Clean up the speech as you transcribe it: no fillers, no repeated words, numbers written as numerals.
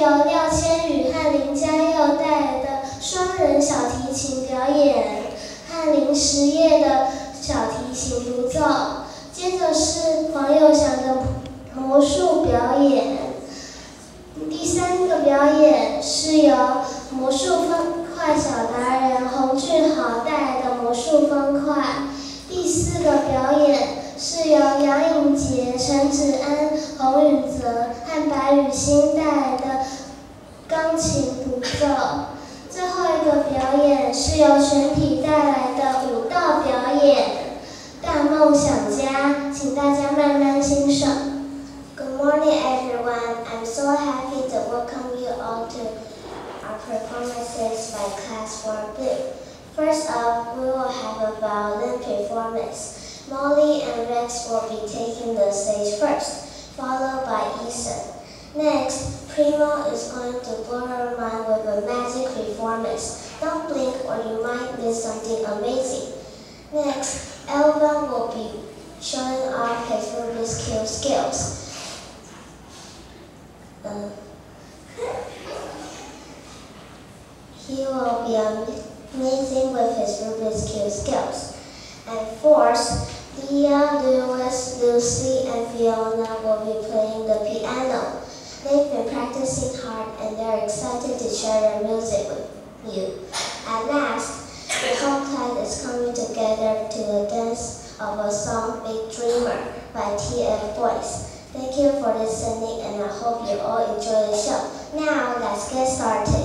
由廖千羽和林嘉佑带来的双人小提琴表演和林实业的小提琴独奏。接着是黄友翔的魔术表演。第三个表演是由魔术方块小达人洪俊豪带来的魔术方块。第四个表演是由杨颖杰、陈芷安、洪宇泽和白雨欣带来的钢琴独奏。最后一个表演是由全体带来的舞蹈表演《大梦想家》，请大家慢慢欣赏。Good morning, everyone. I'm so happy to welcome you all to our performances by Class 4B. First up, we will have a violin performance. Molly and Rex will be taking the stage first, followed by Ethan. Next, Primo is going to blow her mind with a magic performance. Don't blink or you might miss something amazing. Next, Elvin will be showing off his Rubik's Cube skills. He will be amazing with his Rubik's Cube skills. And fourth, Leah, Lewis, Lucy, and Fiona will be playing the piano. They've been practicing hard and they're excited to share their music with you. At last, the whole class is coming together to the dance of a song, Big Dreamer, by TF Boys. Thank you for listening and I hope you all enjoy the show. Now, let's get started.